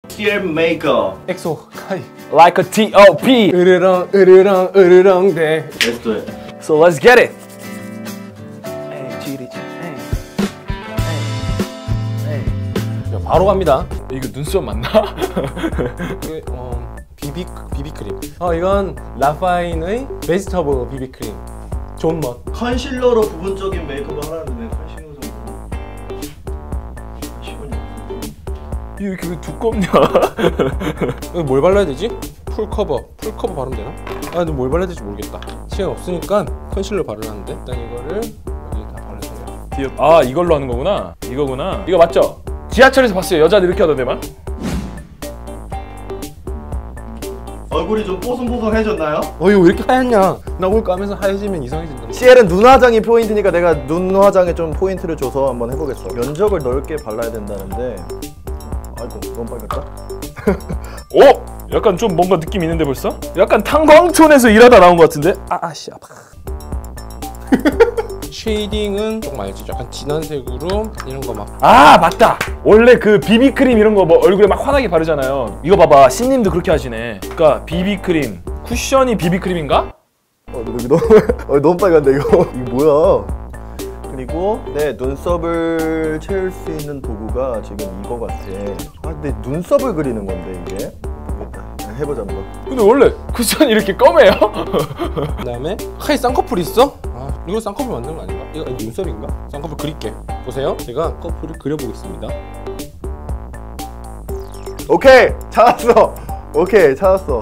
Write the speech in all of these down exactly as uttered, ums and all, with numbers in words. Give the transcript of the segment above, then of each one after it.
Hair maker. 엑소 카이. Like a T O P. 으르렁 으르렁 으르렁 대. Let's do it. So let's get it. 야, 바로 갑니다. 이거 눈썹 맞나? 이게, 어, 비비 비비크림. 어 이건 라파인의 베지터블 비비크림. 존 멋. 컨실러로 부분적인 메이크업을 하라는데 컨실러 정도. 이거 이렇게 왜 두껍냐? 이거 뭘 발라야 되지? 풀 커버. 풀 커버 바르면 되나? 아 근데 뭘 발라야 될지 모르겠다. 시간 없으니까 컨실러 바르라는데 일단 이거를 여기 다 발라줘요. 아 이걸로 하는 거구나. 이거구나. 이거 맞죠? 지하철에서 봤어요. 여자들 이렇게 하던데만. 얼굴이 좀 뽀송뽀송해졌나요? 어 이거 왜 이렇게 하얗냐? 나 올 까면서 하얘지면 이상해진다. 씨엘은 눈 화장이 포인트니까 내가 눈 화장에 좀 포인트를 줘서 한번 해보겠어. 면적을 넓게 발라야 된다는데. 아이고 너무 빨갛다. 오! 약간 좀 뭔가 느낌 있는데 벌써? 약간 탄광촌에서 일하다 나온 것 같은데? 아씨 아파. 쉐이딩은 조금 알지? 약간 진한 색으로 이런 거 막. 아 맞다! 원래 그 비비크림 이런 거 뭐 얼굴에 막 환하게 바르잖아요. 이거 봐봐, 신님도 그렇게 하시네. 그러니까 비비크림, 쿠션이 비비크림인가? 어 여기 너무 어, 너무 빨간데 이거. 이거 뭐야? 그리고 내 눈썹을 채울 수 있는 도구가 지금 이거 같아. 아 근데 눈썹을 그리는 건데 이게. 모르겠다. 해보자 한번. 근데 원래 쿠션이 이렇게 검해요? 그 다음에 카이 쌍꺼풀 있어? 아 이거 쌍꺼풀 만드는 거 아닌가? 이거 눈썹인가? 쌍꺼풀 그릴게. 보세요. 제가 커플을 그려보겠습니다. 오케이 찾았어. 오케이 찾았어.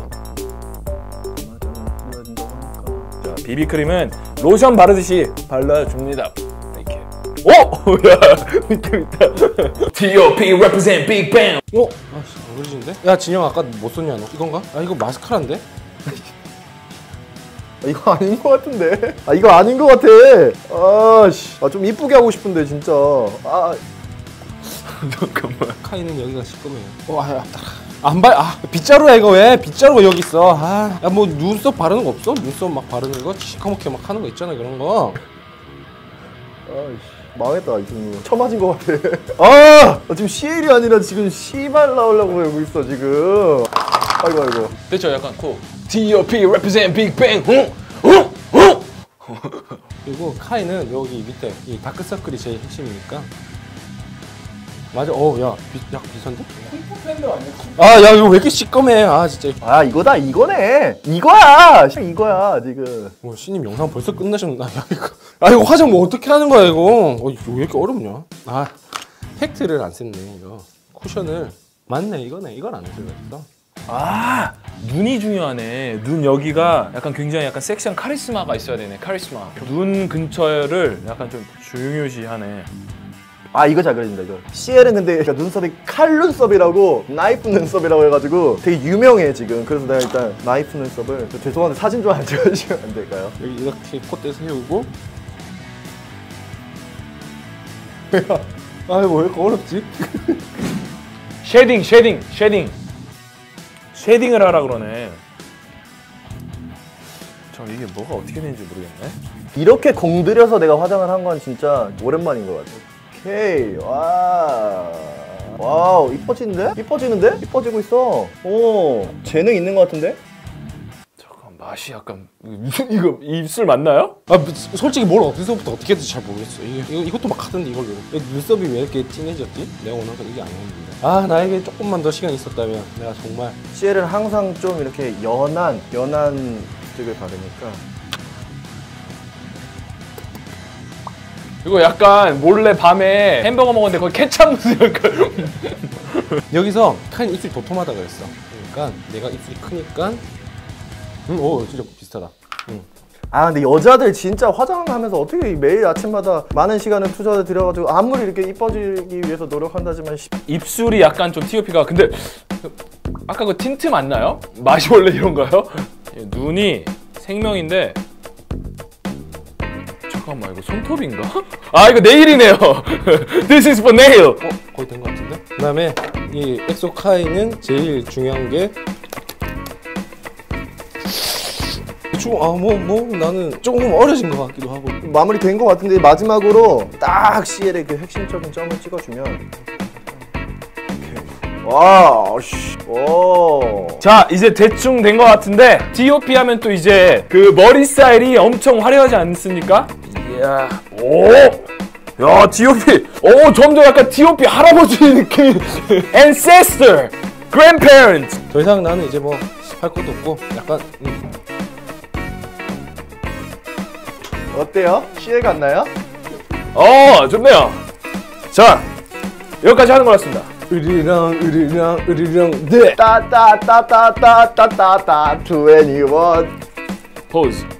자, 비비크림은 로션 바르듯이 발라줍니다. 이렇게. 오! 야, 밑에 있다. T O P represent Big Bang. 어? 아씨 안 그려지는데? 야 진영 아까 못 썼냐 너? 이건가? 아 이거 마스카라인데? 이거 아닌 것 같은데? 아 이거 아닌 것 같아. 아씨, 아 좀 이쁘게 하고 싶은데 진짜. 아 잠깐만. 카이는 여기가 시꺼매요. 어, 아, 아, 안 발, 아 빗자루야 이거 왜? 빗자루가 여기 있어. 아, 야 뭐 눈썹 바르는 거 없어? 눈썹 막 바르는 거 시커멓게 막 하는 거 있잖아 그런 거. 아이씨. 망했다 이 친구. 처맞은 것 같아. 아! 나 지금 씨엘이 아니라 지금 씨발 나오려고 하고 있어 지금. 아이고 아이고. 됐죠? 약간 코. T O P represent Big Bang. 응? 응? 응? 그리고 카이는 여기 밑에 이 다크서클이 제일 핵심이니까. 맞아. 어, 야, 비, 약간 비슷한데? 쿵푸 팬더 아니야? 아, 야, 이거 왜 이렇게 시꺼매? 아, 진짜. 아 이거다 이거네. 이거야. 이거야 지금. 어, 신님 영상 벌써 끝나셨나? 야, 이거. 아, 이거 화장 뭐 어떻게 하는 거야, 이거? 어, 이거 왜 이렇게 어렵냐? 아, 팩트를 안 썼네, 이거. 쿠션을. 맞네, 이거네. 이걸 안 해줘야겠어. 아, 눈이 중요하네. 눈 여기가 약간 굉장히 약간 섹시한 카리스마가 있어야 되네. 카리스마. 눈 근처를 약간 좀 중요시하네. 아 이거 잘 그려진다 이거. 씨엘은 근데 눈썹이 칼 눈썹이라고 나이프 눈썹이라고 해가지고 되게 유명해 지금. 그래서 내가 일단 나이프 눈썹을 죄송한데 사진 좀 안 찍어주시면 안 될까요? 여기 이렇게 콧대 세우고. 아유 뭐 왜 이렇게 어렵지? 쉐딩, 쉐딩, 쉐딩. 쉐딩을 하라 그러네. 저 이게 뭐가 어떻게 되는지 모르겠네. 이렇게 공들여서 내가 화장을 한 건 진짜 오랜만인 것 같아. 오케이. 와. 와우 이뻐지는데? 이뻐지는데? 이뻐지고 있어. 오 재능 있는 것 같은데? 잠깐 맛이 약간 이거 입술 맞나요? 아 솔직히 뭘 어디서부터 어떻게 해도 잘 모르겠어. 이게 이거, 이것도 막 하던데 이걸로. 눈썹이 왜 이렇게 진해졌지? 내가 원하는 건 이게 아니었는데. 아 나에게 조금만 더 시간이 있었다면 내가 정말. 씨엘은 항상 좀 이렇게 연한 연한 쪽을 바르니까. 이거 약간 몰래 밤에 햄버거 먹었는데 거기 케찹 묻으니까. 여기서 카인 입술이 도톰하다 그랬어. 그러니까 내가 입술이 크니까. 음, 오 진짜 비슷하다. 응. 아 근데 여자들 진짜 화장하면서 어떻게 매일 아침마다 많은 시간을 투자를 들여가지고 아무리 이렇게 이뻐지기 위해서 노력한다지만 입술이 약간 좀 티 오 피가 근데 아까 그 틴트 맞나요? 맛이 원래 이런가요? 눈이 생명인데 잠깐만 이거 손톱인가? 아 이거 네일이네요. This is for nail. 어 거의 된 것 같은데? 그 다음에 이 엑소 카이는 제일 중요한 게 조금 아뭐 뭐 나는 조금 어려진 것 같기도 하고. 마무리 된 것 같은데 마지막으로 딱 씨엘의 그 핵심적인 점을 찍어주면 오케이. 와, 씨. 오. 자, 이제 대충 된 것 같은데 디오피 하면 또 이제 그 머리 스타일이 엄청 화려하지 않습니까? 이야, 오, 야 디오피, 오 점점 약간 디오피 할아버지 느낌. Ancestor, Grandparents. 더 이상 나는 이제 뭐 할 것도 없고 약간 음. 어때요? 시에 갔나요? 어, 좋네요. 자, 여기까지 하는 거였습니다. 으리랑 으리랑 으리랑 네. 따따따따따따따따 이십일 포즈.